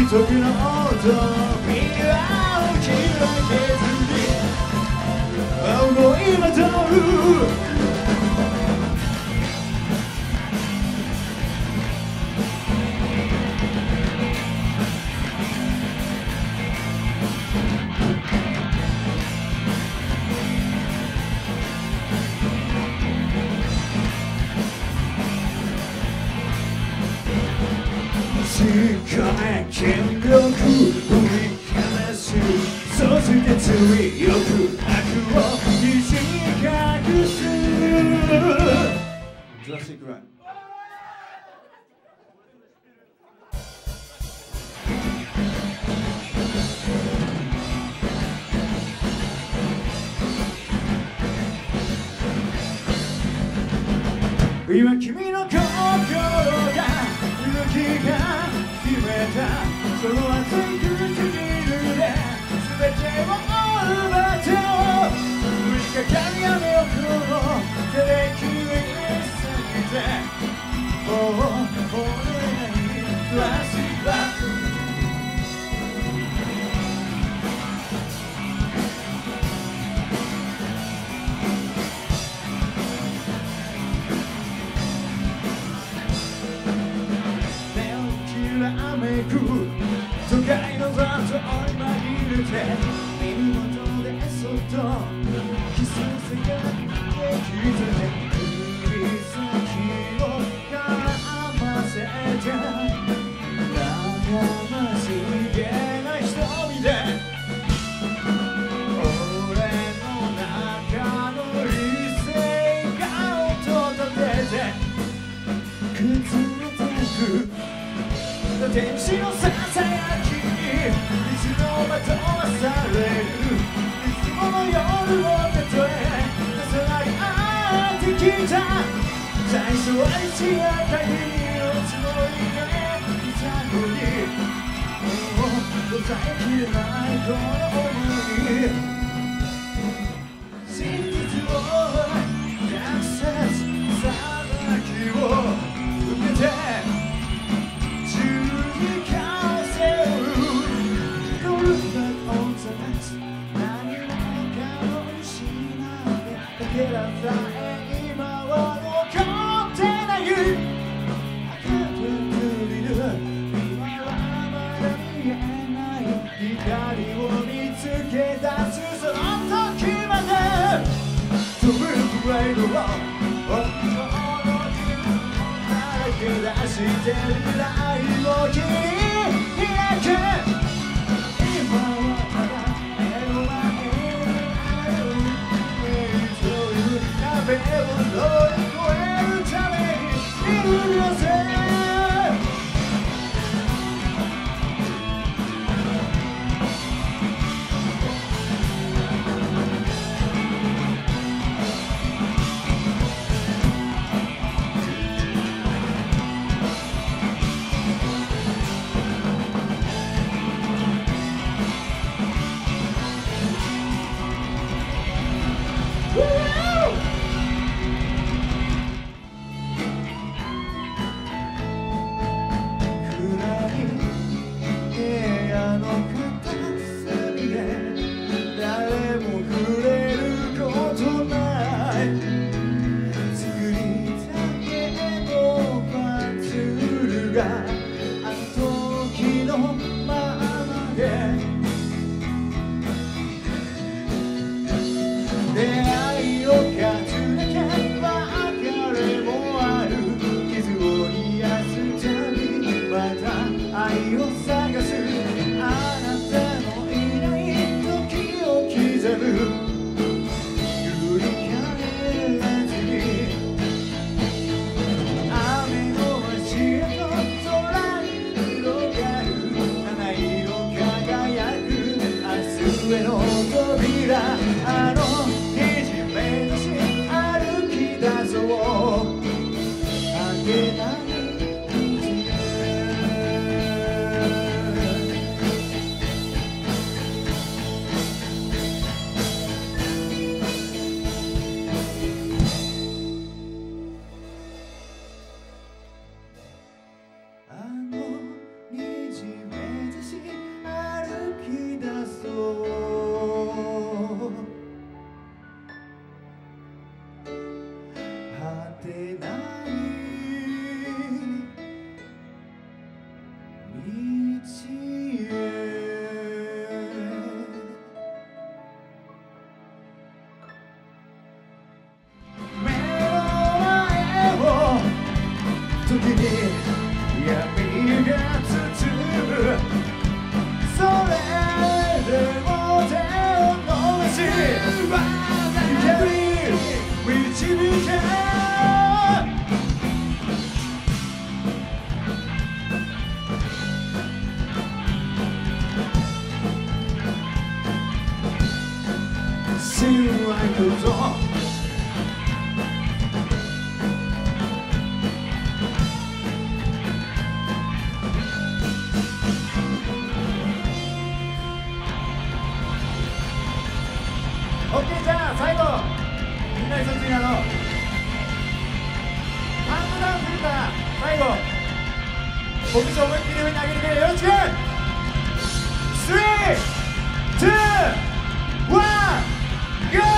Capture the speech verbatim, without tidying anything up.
時の音未来を開けずに青の今と世界権力振りかざすそして強く悪をひし隠すジュラシックライン今君の心が動きが決めたその熱い唇で全てを奪ってを降りかかる雨をこの手で切り裂いてもう戻れないフラッシュバック都会の雑音に紛れて耳元でそっとキスせが激痛で指先を絡ませて悩ましげな瞳で俺の中の理性が音立てて崩れてく天使のささやきにいつも惑わされるいつもの夜を例え重なり合ってきた最初は一夜限りのつもりがいたのにもう抑えきれないこの想い真実を約束さばきを受けて今は残ってない今はまだ見えない光を見つけ出すその時まで飛ぶプライドを本当の自分を歩き出して未来を切り開け今はただ目の前壁を乗り越えるためにいるよぜ出会いを数だけ別れもある傷を癒すたびまた愛を探すあなたのいない時を刻む振り返らずに雨の足跡空に広がる七色輝く明日への扉あの「あげない」 時に闇が包むそれでも手を伸ばし光導け信頼こそオッケー、じゃあ最後みんな一つになろう。カウントダウンするから最後拳思いっきり上に上げてくれ。よろしく。スリー、ツー、ワン、ゴー。